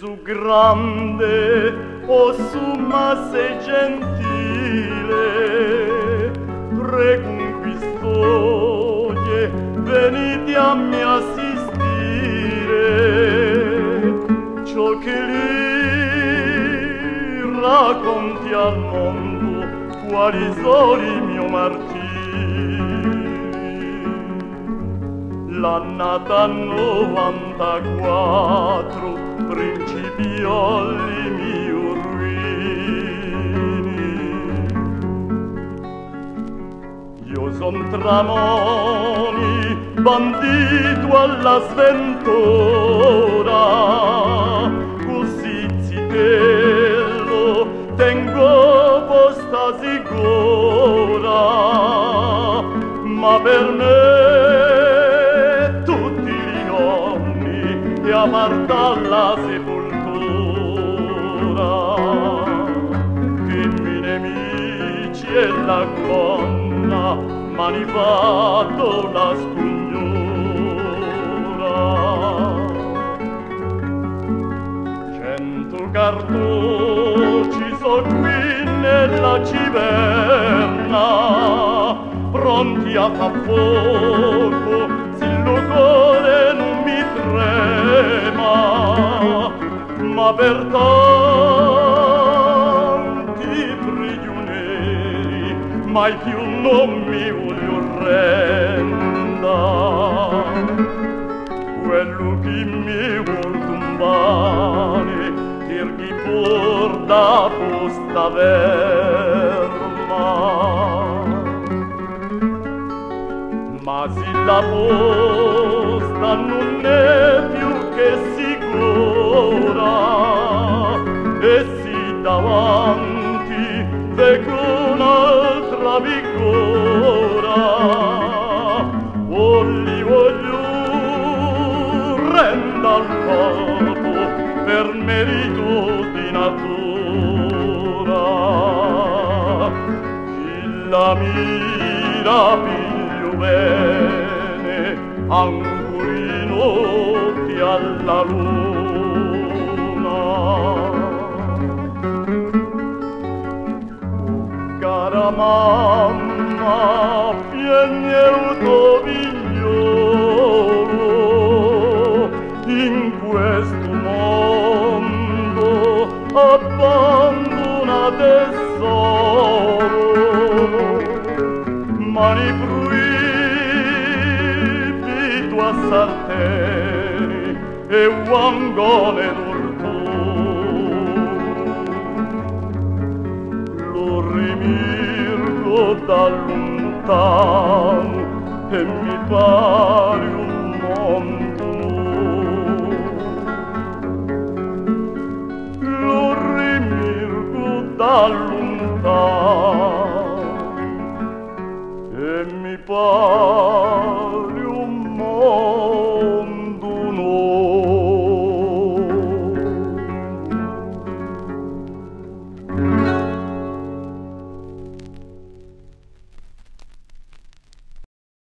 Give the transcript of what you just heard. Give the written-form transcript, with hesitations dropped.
Gesù grande, o summa sei gentile, pregum custodie, venite a me assistire, ciò che lì racconti al mondo, quali sono i miei martiri. L'annata 94 principiò i miei ruini. Io son Tramoni, bandito alla sventura, così zitello tengo posta sicura, ma per me tutti gli giorni è amarta la sepoltura, che i miei nemici e la colonna m'hanno fatto la spugnura. 100 cartucci so qui nella civerna, pronti a far fuoco, se il cuore non mi trema, ma per tanti prigionieri mai più non mi voglio renda. Quello che mi vuol tumbare, chi porta posta verma. Ma se la posta non è più che sicura, e si davanti vedo un'altra vigora, o li voglio renda al corpo per merito di natura. Chi la mira piglio bene, ancora in notti alla luna. Cara mamma, piagne un tuo figliolo, in questo mondo abbandona tesoro, mani proibito a sarteni e uangone d'ortone. Lo rimirgo da lontano e mi pare un mondo nuovo. Lo rimirgo da lontano